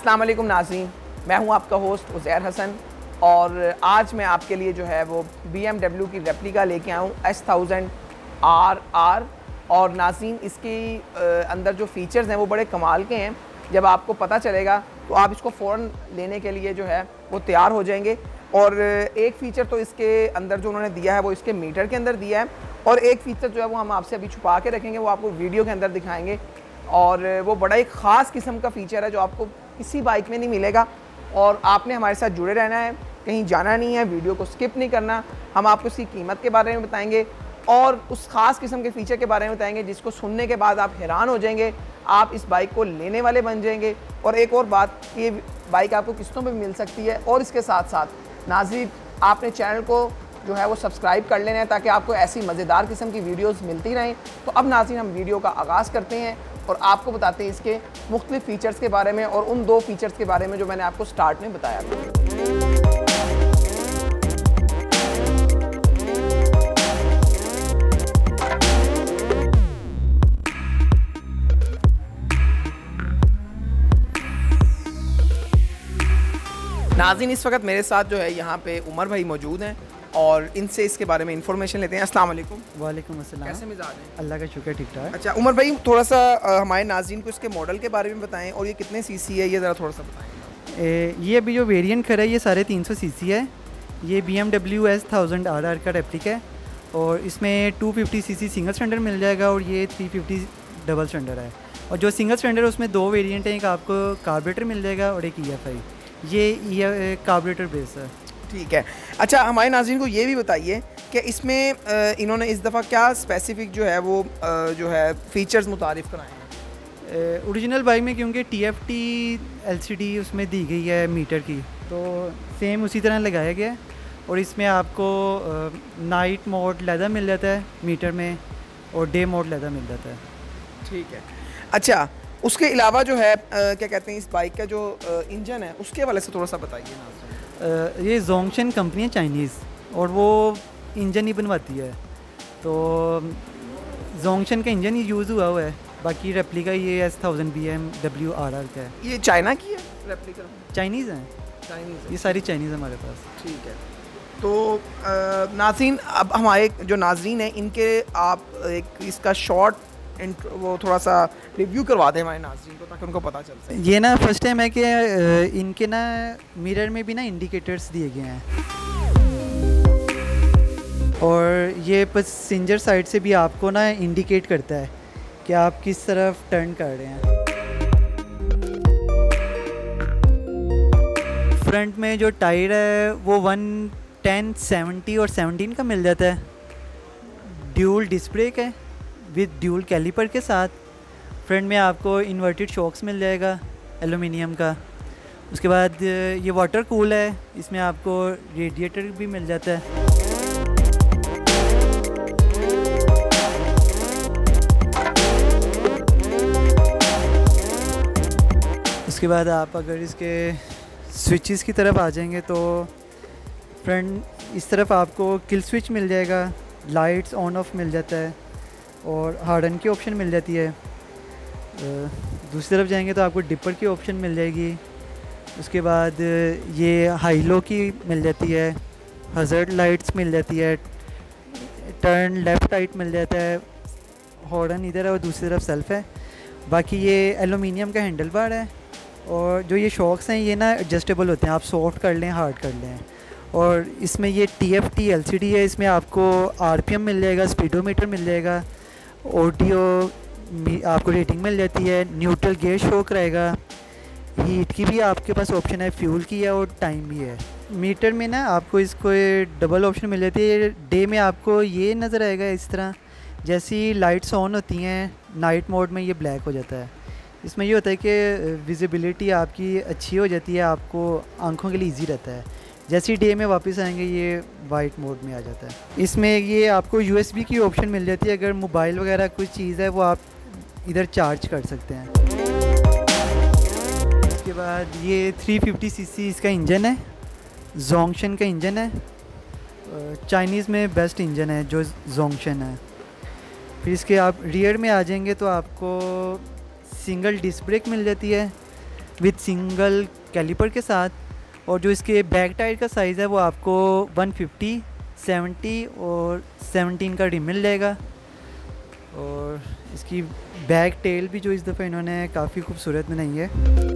अस्सलाम वालेकुम नाज़रीन, मैं हूं आपका होस्ट उज़ैर हसन और आज मैं आपके लिए जो है वो BMW की रेप्लिका लेके आया हूँ S1000 RR। और नाज़रीन इसके अंदर जो फ़ीचर्स हैं वो बड़े कमाल के हैं। जब आपको पता चलेगा तो आप इसको फ़ौरन लेने के लिए जो है वो तैयार हो जाएंगे। और एक फ़ीचर तो इसके अंदर जो उन्होंने दिया है वो इसके मीटर के अंदर दिया है, और एक फ़ीचर जो है वो हम आपसे अभी छुपा के रखेंगे, वो आपको वीडियो के अंदर दिखाएंगे। और वो बड़ा एक ख़ास किस्म का फ़ीचर है जो आपको किसी बाइक में नहीं मिलेगा। और आपने हमारे साथ जुड़े रहना है, कहीं जाना नहीं है, वीडियो को स्किप नहीं करना। हम आपको इसकी कीमत के बारे में बताएंगे और उस ख़ास किस्म के फ़ीचर के बारे में बताएंगे जिसको सुनने के बाद आप हैरान हो जाएंगे, आप इस बाइक को लेने वाले बन जाएंगे। और एक और बात, ये बाइक आपको किस्तों पर मिल सकती है। और इसके साथ साथ नाज़रीन आपने चैनल को जो है वो सब्सक्राइब कर लेना है ताकि आपको ऐसी मज़ेदार किस्म की वीडियोस मिलती रहें। तो अब नाज़रीन हम वीडियो का आगाज़ करते हैं और आपको बताते हैं इसके मुख्तलिफ फ़ीचर्स के बारे में और उन दो फ़ीचर्स के बारे में जो मैंने आपको स्टार्ट में बताया था। नाज़रीन इस वक्त मेरे साथ जो है यहाँ पे उमर भाई मौजूद हैं और इनसे इसके बारे में इंफॉर्मेशन लेते हैं। अस्सलाम वालेकुम। वालेकुम अस्सलाम। कैसे मिजाज हैं? अल्लाह का शुक्र, ठीक ठाक। अच्छा उमर भाई, थोड़ा सा हमारे नाज़रीन को इसके मॉडल के बारे में बताएं और ये कितने सीसी है, ये ज़रा थोड़ा सा बताएं। ये अभी जो वेरिएंट खड़ा है ये 350 सीसी है। ये BMW S1000 RR का रेप्लिका है और इसमें 250 सीसी सिंगल सिलेंडर मिल जाएगा और ये 350 डबल सिलेंडर है। और जो सिंगल सिलेंडर है उसमें दो वेरिएंट हैं, एक आपको कार्बोरेटर मिल जाएगा और एक EFI। ये कार्बोरेटर बेस है। ठीक है। अच्छा हमारे नाज़रीन को ये भी बताइए कि इसमें इन्होंने इस दफ़ा क्या स्पेसिफ़िक जो है वो जो है फ़ीचर्स मुतारिफ़ कराए हैं। ओरिजिनल बाइक में क्योंकि TFT LCD उसमें दी गई है मीटर की, तो सेम उसी तरह लगाया गया है। और इसमें आपको नाइट मोड लैदा मिल जाता है मीटर में और डे मोड लैदा मिल जाता है। ठीक है। अच्छा उसके अलावा जो है क्या कहते हैं इस बाइक का जो इंजन है उसके हवाले से थोड़ा सा बताइए ना। ये जोंगशन कंपनी है चाइनीज़ और वो इंजन ही बनवाती है, तो जोंगशन का इंजन ही यूज़ हुआ है। बाकी रेप्लिका ये S1000 BMW RR का है। ये चाइना की है रेप्लिका? चाइनीज़ हैं, चाइनीज़, ये सारी चाइनीज़ हमारे पास। ठीक है। तो नाज़रीन अब हमारे जो नाज़रीन हैं इनके आप एक इसका शॉर्ट वो थोड़ा सा रिव्यू करवा दें हमारे नाज़रीन को ताकि उनको पता चल सके। ये ना फर्स्ट टाइम है कि इनके ना मिरर में भी ना इंडिकेटर्स दिए गए हैं और ये पैसेंजर साइड से भी आपको ना इंडिकेट करता है कि आप किस तरफ टर्न कर रहे हैं। फ्रंट में जो टायर है वो 110, 70 और 17 का मिल जाता है। ड्यूल डिस्क ब्रेक है विद ड्यूल कैलिपर के साथ। फ्रंट में आपको इन्वर्टेड शॉक्स मिल जाएगा एलुमिनियम का। उसके बाद ये वाटर कूल है, इसमें आपको रेडिएटर भी मिल जाता है। उसके बाद आप अगर इसके स्विचेस की तरफ आ जाएंगे तो फ्रंट इस तरफ आपको किल स्विच मिल जाएगा, लाइट्स ऑन ऑफ मिल जाता है और हार्डन की ऑप्शन मिल जाती है। दूसरी तरफ जाएंगे तो आपको डिपर की ऑप्शन मिल जाएगी। उसके बाद ये हाई लो की मिल जाती है, हज़ार्ड लाइट्स मिल जाती है, टर्न लेफ़्ट राइट मिल जाता है, हॉर्न इधर है और दूसरी तरफ सेल्फ है। बाकी ये एलुमिनियम का हैंडल बार है और जो ये शॉक्स हैं ये ना एडजस्टेबल होते हैं, आप सॉफ्ट कर लें हार्ड कर लें। और इसमें ये TFT LCD है, इसमें आपको RPM मिल जाएगा, स्पीडोमीटर मिल जाएगा, ऑडियो आपको रेटिंग मिल जाती है, न्यूट्रल गेयर शो कराएगा। हीट की भी आपके पास ऑप्शन है, फ्यूल की है और टाइम भी है। मीटर में ना आपको इसको डबल ऑप्शन मिल जाती है। डे में आपको ये नज़र आएगा इस तरह, जैसी लाइट्स ऑन होती हैं नाइट मोड में ये ब्लैक हो जाता है। इसमें ये होता है कि विजिबिलिटी आपकी अच्छी हो जाती है, आपको आंखों के लिए ईजी रहता है। जैसे ही डे में वापस आएंगे ये वाइट मोड में आ जाता है। इसमें ये आपको USB की ऑप्शन मिल जाती है, अगर मोबाइल वगैरह कुछ चीज़ है वो आप इधर चार्ज कर सकते हैं। इसके बाद ये 350 सीसी इसका इंजन है, जोंगशन का इंजन है। चाइनीज़ में बेस्ट इंजन है जो जोंगशन है। फिर इसके आप रियर में आ जाएंगे तो आपको सिंगल डिस्क ब्रेक मिल जाती है, विद सिंगल कैलिपर के साथ। और जो इसके बैक टायर का साइज़ है वो आपको 150, 70 और 17 का रिम मिल जाएगा। और इसकी बैक टेल भी जो इस दफ़ा इन्होंने काफ़ी खूबसूरत बनाई है।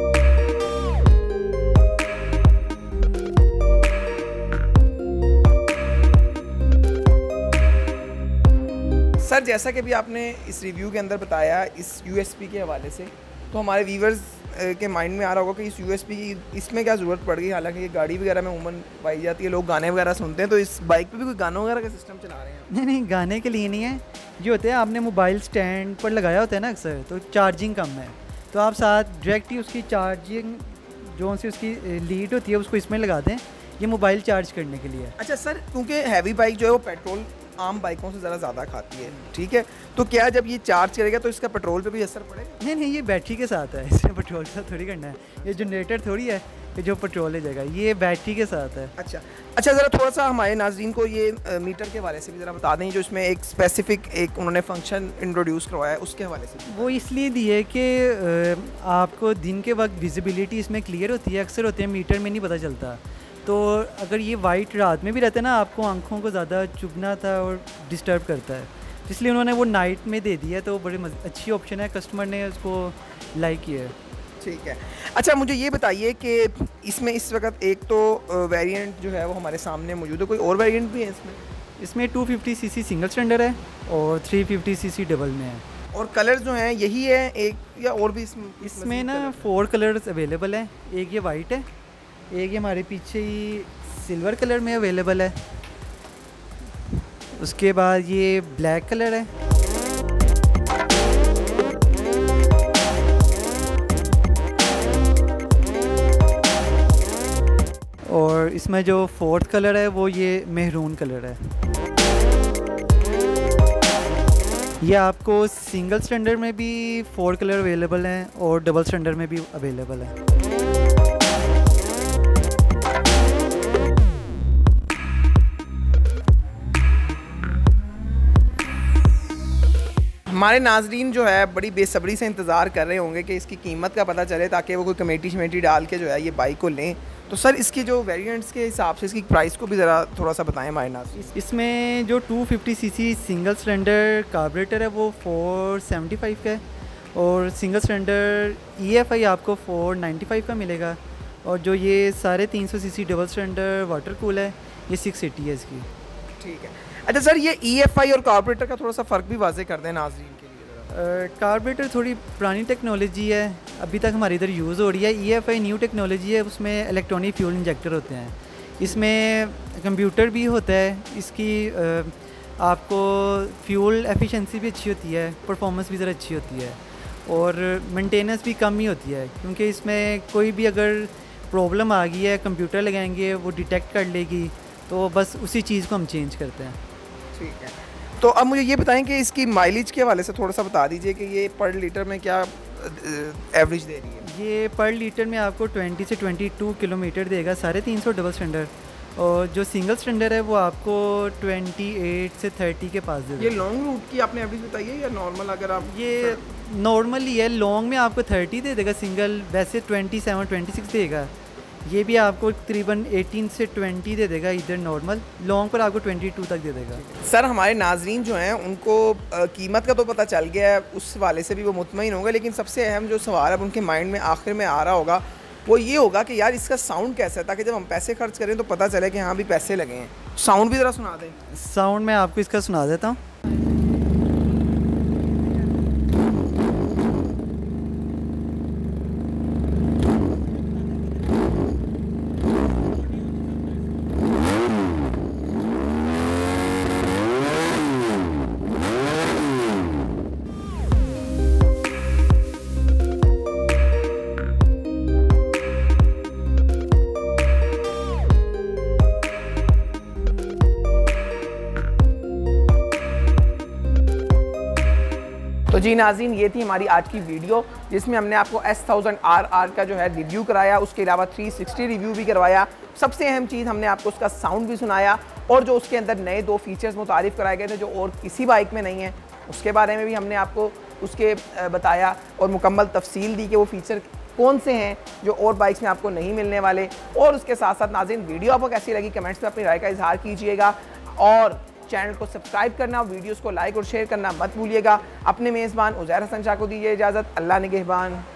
सर जैसा कि भी आपने इस रिव्यू के अंदर बताया इस यूएसपी के हवाले से, तो हमारे व्यूवर्स के माइंड में आ रहा होगा कि इस यूएसपी की इसमें क्या ज़रूरत पड़ गई। हालांकि ये गाड़ी वगैरह में उमूमन पाई जाती है, लोग गाने वगैरह सुनते हैं, तो इस बाइक पे भी कोई गानों वगैरह का सिस्टम चला रहे हैं? नहीं, गाने के लिए नहीं है। ये होते हैं आपने मोबाइल स्टैंड पर लगाया होता है ना अक्सर, तो चार्जिंग कम है, तो आप साथ डायरेक्ट ही उसकी चार्जिंग जो सी उसकी लीड होती है उसको इसमें लगा दें, ये मोबाइल चार्ज करने के लिए। अच्छा सर, क्योंकि हैवी बाइक जो है वो पेट्रोल आम बाइकों से ज़्यादा खाती है, ठीक है, तो क्या जब ये चार्ज करेगा तो इसका पेट्रोल पे भी असर पड़ेगा? नहीं, ये बैटरी के साथ है, इसमें पेट्रोल का थोड़ी करना है। ये जनरेटर थोड़ी है कि जो पेट्रोल ले जाएगा, ये बैटरी के साथ है। अच्छा ज़रा थोड़ा सा हमारे नाज़रीन को ये मीटर के हवाले से भी ज़रा बता दें, जो इसमें एक स्पेसिफिक एक उन्होंने फंक्शन इंट्रोड्यूस करवाया है, उसके हवाले से। वो इसलिए दी है कि आपको दिन के वक्त विजिबिलिटी इसमें क्लियर होती है। अक्सर होते हैं मीटर में नहीं पता चलता, तो अगर ये वाइट रात में भी रहता है ना, आपको आंखों को ज़्यादा चुभना था और डिस्टर्ब करता है, इसलिए उन्होंने वो नाइट में दे दिया, तो बड़ी अच्छी ऑप्शन है, कस्टमर ने उसको लाइक किया है। ठीक है। अच्छा मुझे ये बताइए कि इसमें इस वक्त एक तो वेरिएंट जो है वो हमारे सामने मौजूद है, कोई और वेरिएंट भी है इसमें? इसमें 250 सीसी सिंगल सिलेंडर है और 350 सीसी डबल में है। और कलर्स जो हैं यही है एक या और भी इसमें ना 4 कलर्स अवेलेबल हैं। एक ये वाइट है, एक ये हमारे पीछे ही सिल्वर कलर में अवेलेबल है, उसके बाद ये ब्लैक कलर है, और इसमें जो 4th कलर है वो ये मेहरून कलर है। ये आपको सिंगल सिलेंडर में भी 4 कलर अवेलेबल हैं और डबल सिलेंडर में भी अवेलेबल है। हमारे नाजरीन जो है बड़ी बेसब्री से इंतज़ार कर रहे होंगे कि इसकी कीमत का पता चले, ताकि वो कोई कमेटी शमेटी डाल के जो है ये बाइक को लें। तो सर इसकी जो वेरिएंट्स के हिसाब से इसकी प्राइस को भी ज़रा थोड़ा सा बताएं हमारे नाज़रीन। इसमें जो 250 सीसी सिंगल सिलेंडर कार्बोरेटर है वो 475 का है, और सिंगल सिलेंडर EFI आपको 495 का मिलेगा, और जो ये 350 CC double cylinder water cool है ये 680 है इसकी। ठीक है। अच्छा सर, ये EFI और कार्बोरेटर का थोड़ा सा फ़र्क भी वाज़े कर दें नाज़रीन के लिए। कार्बोरेटर थोड़ी पुरानी टेक्नोलॉजी है, अभी तक हमारी इधर यूज़ हो रही है। EFI न्यू टेक्नोलॉजी है, उसमें इलेक्ट्रॉनिक फ्यूल इंजेक्टर होते हैं, इसमें कंप्यूटर भी होता है, इसकी आपको फ्यूल एफिशिएंसी भी अच्छी होती है, परफॉर्मेंस भी ज़रा अच्छी होती है, और मेंटेनेंस भी कम ही होती है, क्योंकि इसमें कोई भी अगर प्रॉब्लम आ गई है कंप्यूटर लगाएंगे वो डिटेक्ट कर लेगी, तो बस उसी चीज़ को हम चेंज करते हैं। ठीक है। तो अब मुझे ये बताएं कि इसकी माइलेज के हवाले से थोड़ा सा बता दीजिए कि ये पर लीटर में क्या एवरेज दे रही है? ये पर लीटर में आपको 20 से 22 किलोमीटर देगा 350 डबल सिलेंडर, और जो सिंगल सिलेंडर है वो आपको 28 से 30 के पास देगा। ये लॉन्ग रूट की आपने एवरेज बताई है या नॉर्मल? अगर आप ये नॉर्मल ही है, लॉन्ग में आपको 30 दे देगा, सिंगल वैसे 27 26 देगा, ये भी आपको तकरीबन 18 से 20 दे देगा इधर नॉर्मल, लॉन्ग पर आपको 22 तक दे देगा। सर हमारे नाजरीन जो हैं उनको कीमत का तो पता चल गया है, उस वाले से भी वो मुतमईन होंगे, लेकिन सबसे अहम जो सवाल अब उनके माइंड में आखिर में आ रहा होगा वो ये होगा कि यार इसका साउंड कैसा है, ताकि जब हम पैसे खर्च करें तो पता चले कि हाँ भी पैसे लगे हैं। साउंड भी ज़रा सुना दें। साउंड मैं आपको इसका सुना देता हूँ। तो जी नाज़रीन, ये थी हमारी आज की वीडियो, जिसमें हमने आपको S1000 RR का जो है रिव्यू कराया, उसके अलावा 360 रिव्यू भी करवाया। सबसे अहम चीज़ हमने आपको उसका साउंड भी सुनाया, और जो उसके अंदर नए 2 फीचर्स मुतारिफ़ कराए गए थे जो और किसी बाइक में नहीं है, उसके बारे में भी हमने आपको उसके बताया और मुकम्मल तफसील दी कि वो फ़ीचर कौन से हैं जो और बाइक्स में आपको नहीं मिलने वाले। और उसके साथ साथ नाज़रीन वीडियो आपको कैसी लगी कमेंट्स में अपनी राय का इजहार कीजिएगा और चैनल को सब्सक्राइब करना, वीडियोस को लाइक और शेयर करना मत भूलिएगा। अपने मेज़बान उज़ैर हसन शाह को दीजिए इजाज़त। अल्लाह निगहबान।